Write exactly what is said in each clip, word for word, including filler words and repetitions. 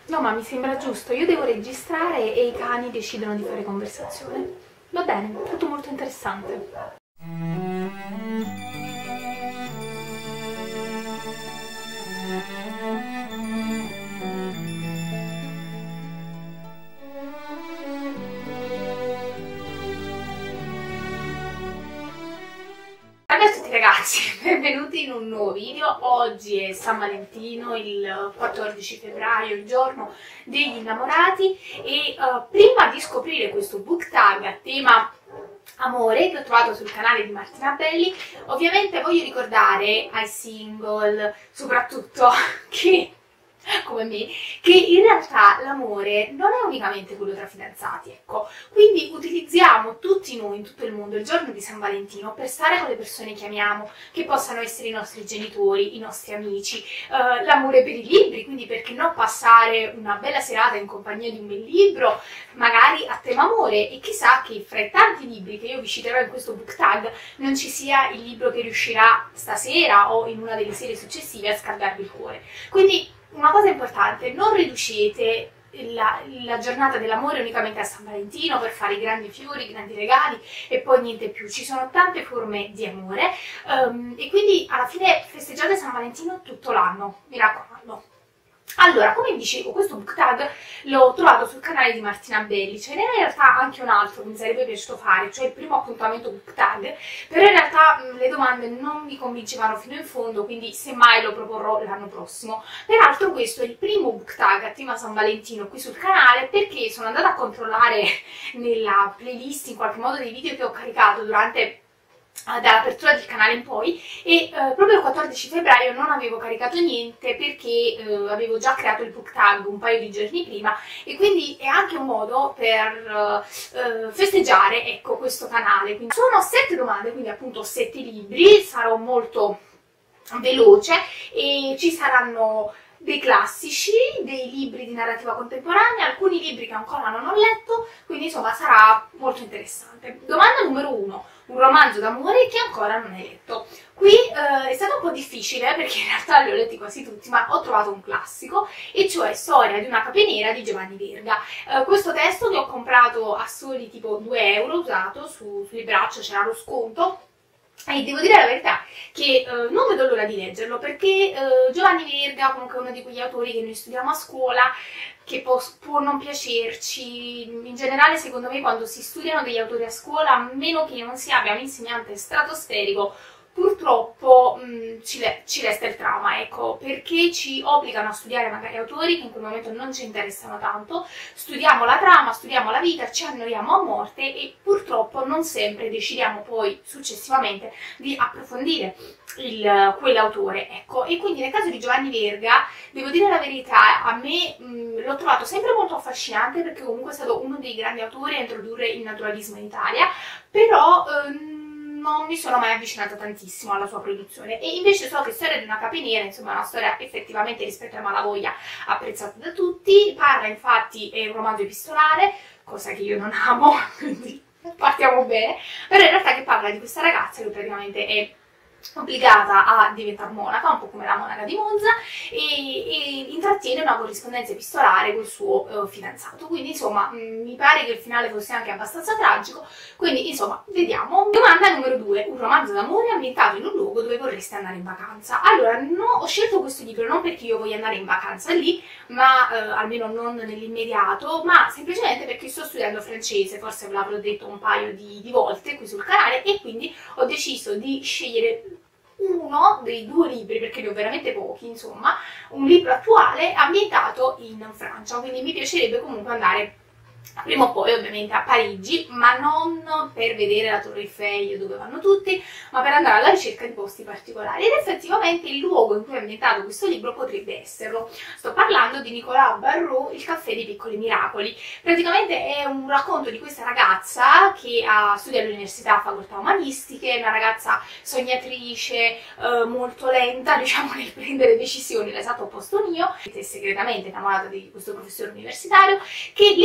No, ma mi sembra giusto, io devo registrare e i cani decidono di fare conversazione. Va bene, tutto molto interessante. Salve a tutti ragazzi, benvenuti in un nuovo video. Oggi è San Valentino, il quattordici febbraio, il giorno degli innamorati, e uh, prima di scoprire questo book tag a tema amore che ho trovato sul canale di Martina Belli, ovviamente voglio ricordare ai single soprattutto che, come me, che in realtà l'amore non è unicamente quello tra fidanzati, ecco. Quindi utilizziamo tutti noi in tutto il mondo il giorno di San Valentino per stare con le persone che amiamo, che possano essere i nostri genitori, i nostri amici, eh, l'amore per i libri, quindi perché no passare una bella serata in compagnia di un bel libro, magari a tema amore, e chissà che fra i tanti libri che io vi citerò in questo book tag non ci sia il libro che riuscirà stasera o in una delle serie successive a scaldarvi il cuore. Quindi una cosa importante, non riducete la, la giornata dell'amore unicamente a San Valentino per fare i grandi fiori, i grandi regali e poi niente più. Ci sono tante forme di amore, um, e quindi alla fine festeggiate San Valentino tutto l'anno, mi raccomando. Allora, come vi dicevo, questo book tag l'ho trovato sul canale di Martina Belli. Ce n'è in realtà anche un altro che mi sarebbe piaciuto fare, cioè il primo appuntamento book tag, però in realtà mh, le domande non mi convincevano fino in fondo, quindi semmai lo proporrò l'anno prossimo. Peraltro questo è il primo book tag a tema San Valentino qui sul canale, perché sono andata a controllare nella playlist in qualche modo dei video che ho caricato durante dall'apertura del canale in poi, e eh, proprio il quattordici febbraio non avevo caricato niente perché eh, avevo già creato il book tag un paio di giorni prima, e quindi è anche un modo per eh, festeggiare, ecco, questo canale. Quindi sono sette domande, quindi appunto sette libri, sarò molto veloce e ci saranno dei classici, dei libri di narrativa contemporanea, alcuni libri che ancora non ho letto, quindi insomma sarà molto interessante. Domanda numero uno, un romanzo d'amore che ancora non hai letto. Qui eh, è stato un po' difficile perché in realtà li ho letti quasi tutti, ma ho trovato un classico, e cioè Storia di una capra nera di Giovanni Verga. Eh, questo testo che ho comprato a soli tipo due euro usato, su, su Libraccio c'era lo sconto, e devo dire la verità che eh, non vedo l'ora di leggerlo, perché eh, Giovanni Verga comunque è uno di quegli autori che noi studiamo a scuola, che può, può non piacerci. In generale, secondo me, quando si studiano degli autori a scuola, a meno che non si abbia un insegnante stratosferico, purtroppo mh, ci, ci resta il trauma, ecco, perché ci obbligano a studiare magari autori che in quel momento non ci interessano tanto, studiamo la trama, studiamo la vita, ci annoiamo a morte e purtroppo non sempre decidiamo poi successivamente di approfondire quell'autore, ecco. E quindi nel caso di Giovanni Verga, devo dire la verità, a me l'ho trovato sempre molto affascinante, perché comunque è stato uno dei grandi autori a introdurre il naturalismo in Italia, però ehm, non mi sono mai avvicinata tantissimo alla sua produzione. E invece so che Storia di una capra nera, insomma, è una storia effettivamente, rispetto a Malavoglia, apprezzata da tutti. Parla, infatti, è un romanzo epistolare, cosa che io non amo, quindi partiamo bene, però in realtà che parla di questa ragazza che praticamente è obbligata a diventare monaca, un po' come la monaca di Monza, e, e intrattiene una corrispondenza epistolare col suo uh, fidanzato. Quindi insomma mh, mi pare che il finale fosse anche abbastanza tragico, quindi insomma vediamo. Domanda numero due, un romanzo d'amore ambientato in un luogo dove vorreste andare in vacanza. Allora, no, ho scelto questo libro non perché io voglia andare in vacanza lì, ma uh, almeno non nell'immediato, ma semplicemente perché sto studiando francese, forse ve l'avrò detto un paio di, di volte qui sul canale, e quindi ho deciso di scegliere uno dei due libri, perché ne ho veramente pochi, insomma, un libro attuale ambientato in Francia. Quindi mi piacerebbe comunque andare prima o poi ovviamente a Parigi, ma non per vedere la Torre Eiffel dove vanno tutti, ma per andare alla ricerca di posti particolari. Ed effettivamente il luogo in cui è ambientato questo libro potrebbe esserlo. Sto parlando di Nicolas Barrault, Il caffè dei piccoli miracoli. Praticamente è un racconto di questa ragazza che ha studiato all'università, facoltà umanistiche, una ragazza sognatrice, eh, molto lenta, diciamo, nel prendere decisioni, l'esatto opposto mio, è segretamente innamorata di questo professore universitario, che le chiede a un certo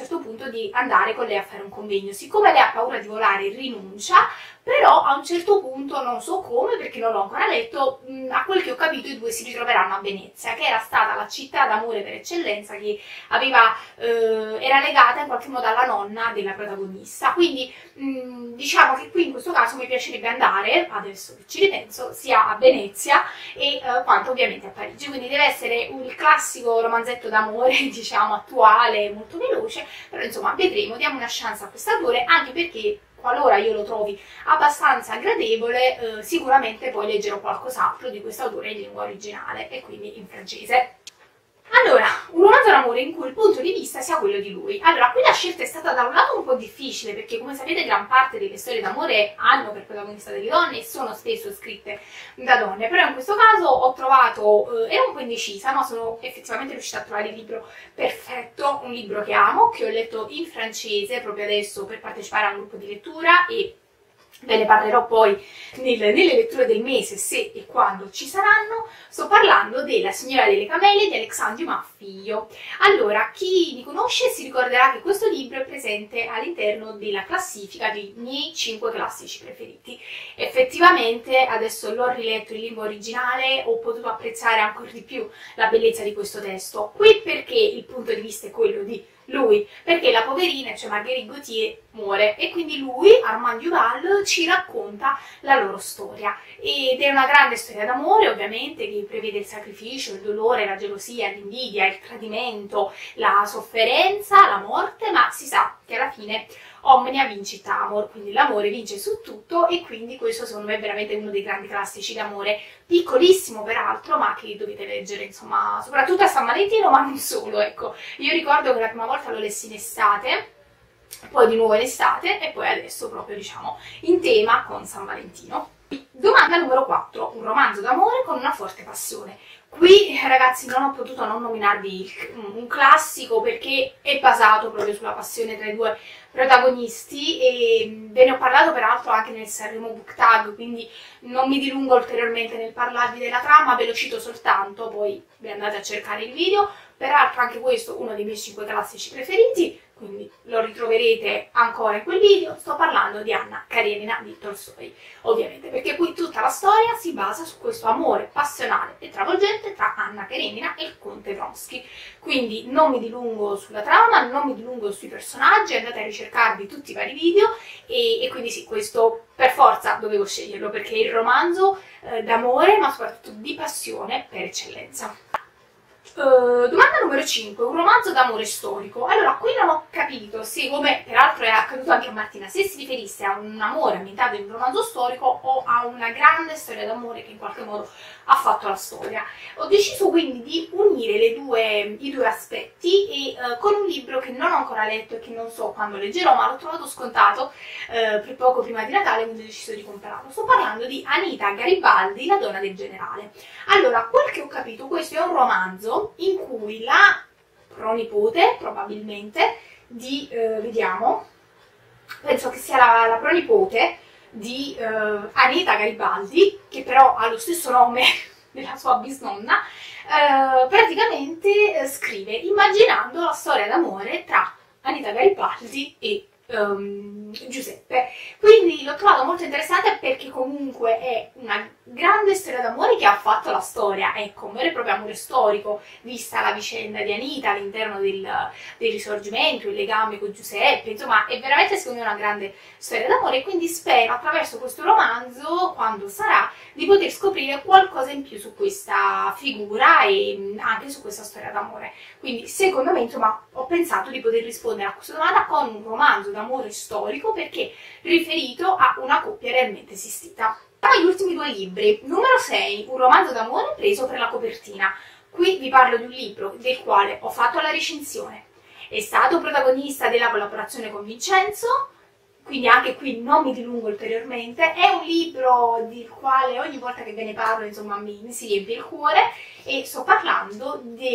certo punto di andare con lei a fare un convegno. Siccome lei ha paura di volare, rinuncia, però a un certo punto, non so come perché non l'ho ancora letto, mh, a quel che ho capito i due si ritroveranno a Venezia, che era stata la città d'amore per eccellenza, che aveva, eh, era legata in qualche modo alla nonna della protagonista. Quindi mh, diciamo che qui in questo caso mi piacerebbe andare, adesso che ci ripenso, sia a Venezia e eh, quanto ovviamente a Parigi. Quindi deve essere il classico romanzetto d'amore, diciamo attuale, molto veloce, però insomma vedremo, diamo una chance a quest'autore, anche perché qualora io lo trovi abbastanza gradevole, eh, sicuramente poi leggerò qualcos'altro di quest'autore in lingua originale e quindi in francese. Allora, un romanzo d'amore in cui il punto di vista sia quello di lui. Allora, qui la scelta è stata da un lato un po' difficile, perché come sapete gran parte delle storie d'amore hanno per protagonista delle donne e sono spesso scritte da donne, però in questo caso ho trovato, eh, ero un po' indecisa, ma sono effettivamente riuscita a trovare il libro perfetto, un libro che amo, che ho letto in francese proprio adesso per partecipare a un gruppo di lettura e ve ne parlerò poi nel, nelle letture del mese, se e quando ci saranno. Sto parlando della Signora delle Camele di Alexandre Dumas figlio. Allora, chi mi conosce si ricorderà che questo libro è presente all'interno della classifica dei miei cinque classici preferiti. Effettivamente, adesso l'ho riletto in lingua originale, ho potuto apprezzare ancora di più la bellezza di questo testo. Qui perché il punto di vista è quello di lui, perché la poverina, cioè Marguerite Gautier, muore e quindi lui, Armand Duval, ci racconta la loro storia ed è una grande storia d'amore ovviamente che prevede il sacrificio, il dolore, la gelosia, l'invidia, il tradimento, la sofferenza, la morte, ma si sa che alla fine omnia vincit amor, quindi l'amore vince su tutto e quindi questo secondo me è veramente uno dei grandi classici d'amore, piccolissimo peraltro, ma che dovete leggere, insomma, soprattutto a San Valentino, ma non solo, ecco. Io ricordo che la prima volta lo lessi in estate, poi di nuovo in estate e poi adesso proprio, diciamo, in tema con San Valentino. Domanda numero quattro, un romanzo d'amore con una forte passione. Qui ragazzi non ho potuto non nominarvi un classico perché è basato proprio sulla passione tra i due protagonisti e ve ne ho parlato peraltro anche nel Sanremo Book Tag, quindi non mi dilungo ulteriormente nel parlarvi della trama, ve lo cito soltanto, poi vi andate a cercare il video. Peraltro anche questo è uno dei miei cinque classici preferiti, quindi lo ritroverete ancora in quel video. Sto parlando di Anna Karenina di Tolstoi, ovviamente, perché qui tutta la storia si basa su questo amore passionale e travolgente tra Anna Karenina e il conte Vronsky. Quindi non mi dilungo sulla trama, non mi dilungo sui personaggi, andate a ricercarvi tutti i vari video e, e quindi sì, questo per forza dovevo sceglierlo perché è il romanzo eh, d'amore ma soprattutto di passione per eccellenza. Uh, domanda numero cinque, un romanzo d'amore storico. Allora, qui non ho capito se, come peraltro è accaduto anche a Martina, se si riferisse a un amore ambientato in un romanzo storico o a una grande storia d'amore che in qualche modo ha fatto la storia. Ho deciso quindi di unire le due, i due aspetti e uh, con un libro che non ho ancora letto e che non so quando leggerò, ma l'ho trovato scontato uh, per poco prima di Natale, quindi ho deciso di comprarlo. Sto parlando di Anita Garibaldi, La donna del generale. Allora, quel che ho capito, questo è un romanzo in cui la pronipote, probabilmente, di, eh, vediamo, penso che sia la, la pronipote di eh, Anita Garibaldi, che però ha lo stesso nome della sua bisnonna, eh, praticamente eh, scrive immaginando la storia d'amore tra Anita Garibaldi e Um, Giuseppe. Quindi l'ho trovato molto interessante perché comunque è una grande storia d'amore che ha fatto la storia, ecco, un vero e proprio amore storico, vista la vicenda di Anita all'interno del, del risorgimento, il legame con Giuseppe, insomma è veramente secondo me una grande storia d'amore e quindi spero attraverso questo romanzo, quando sarà, di poter scoprire qualcosa in più su questa figura e anche su questa storia d'amore. Quindi secondo me, insomma, ho pensato di poter rispondere a questa domanda con un romanzo d'amore storico perché riferito a una coppia realmente esistita. Poi gli ultimi due libri. Numero sei, un romanzo d'amore preso per la copertina. Qui vi parlo di un libro del quale ho fatto la recensione. È stato protagonista della collaborazione con Vincenzo, quindi anche qui non mi dilungo ulteriormente. È un libro del quale ogni volta che ve ne parlo, insomma, mi, mi si riempie il cuore e sto parlando di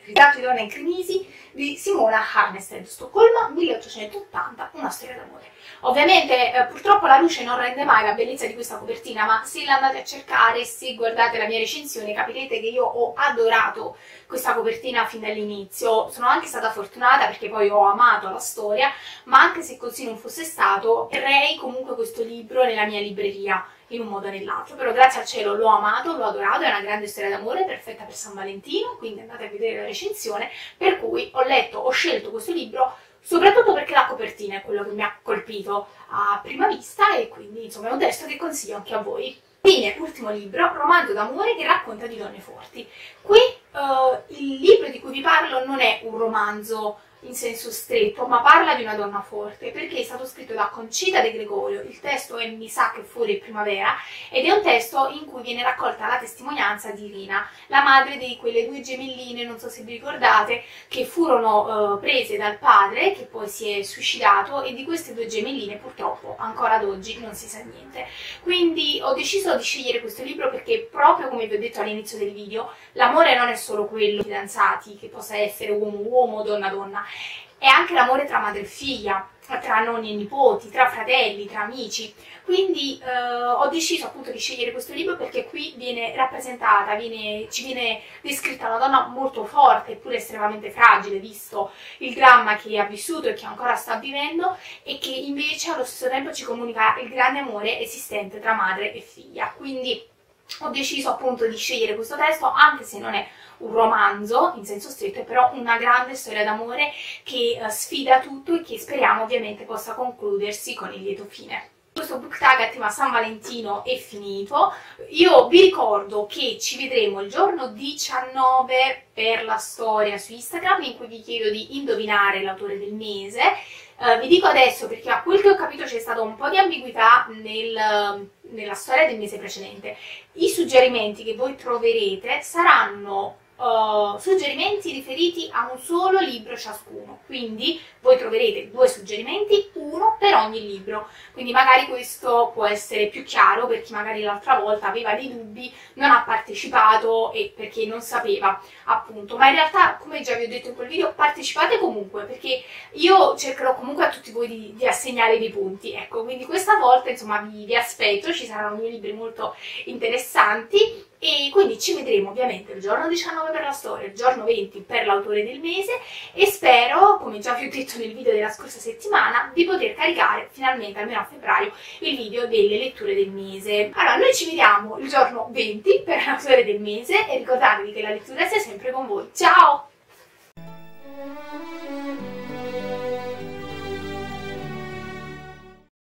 Ritratto di donna in crisi di Simona Harnstedt, Stoccolma, milleottocentottanta, una storia d'amore. Ovviamente eh, purtroppo la luce non rende mai la bellezza di questa copertina, ma se la andate a cercare, se guardate la mia recensione, capirete che io ho adorato questa copertina fin dall'inizio. Sono anche stata fortunata perché poi ho amato la storia, ma anche se così non fosse stato, terrei comunque questo libro nella mia libreria in un modo o nell'altro. Però grazie al cielo l'ho amato, l'ho adorato, è una grande storia d'amore, perfetta per San Valentino, quindi andate a vedere la recensione, per cui ho letto, ho scelto questo libro soprattutto perché la copertina è quello che mi ha colpito a prima vista e quindi insomma è un testo che consiglio anche a voi. Fine, ultimo libro, romanzo d'amore che racconta di donne forti. Qui uh, il libro di cui vi parlo non è un romanzo in senso stretto, ma parla di una donna forte, perché è stato scritto da Conchita De Gregorio, il testo è Mi sa che fuori è primavera, ed è un testo in cui viene raccolta la testimonianza di Irina, la madre di quelle due gemelline, non so se vi ricordate, che furono uh, prese dal padre, che poi si è suicidato, e di queste due gemelline purtroppo ancora ad oggi non si sa niente. Quindi ho deciso di scegliere questo libro perché, proprio come vi ho detto all'inizio del video, l'amore non è solo quello di fidanzati, che possa essere uomo-uomo, donna-donna, è anche l'amore tra madre e figlia, tra nonni e nipoti, tra fratelli, tra amici. Quindi eh, ho deciso appunto di scegliere questo libro perché qui viene rappresentata, viene, ci viene descritta una donna molto forte eppure estremamente fragile, visto il dramma che ha vissuto e che ancora sta vivendo, e che invece allo stesso tempo ci comunica il grande amore esistente tra madre e figlia. Quindi ho deciso appunto di scegliere questo testo, anche se non è un romanzo in senso stretto, è però una grande storia d'amore che uh, sfida tutto e che speriamo ovviamente possa concludersi con il lieto fine. Questo book tag a tema San Valentino è finito. Io vi ricordo che ci vedremo il giorno diciannove per la storia su Instagram, in cui vi chiedo di indovinare l'autore del mese. Uh, vi dico adesso perché a quel che ho capito c'è stata un po' di ambiguità nel, nella storia del mese precedente. I suggerimenti che voi troverete saranno Uh, suggerimenti riferiti a un solo libro ciascuno, quindi voi troverete due suggerimenti, uno per ogni libro, quindi magari questo può essere più chiaro per chi magari l'altra volta aveva dei dubbi, non ha partecipato e perché non sapeva appunto, ma in realtà, come già vi ho detto in quel video, partecipate comunque, perché io cercherò comunque a tutti voi di, di assegnare dei punti, ecco, quindi questa volta insomma vi, vi aspetto, ci saranno due libri molto interessanti. E quindi ci vedremo ovviamente il giorno diciannove per la storia, il giorno venti per l'autore del mese, e spero, come già vi ho detto nel video della scorsa settimana, di poter caricare finalmente, almeno a febbraio, il video delle letture del mese. Allora, noi ci vediamo il giorno venti per l'autore del mese e ricordatevi che la lettura sia sempre con voi. Ciao!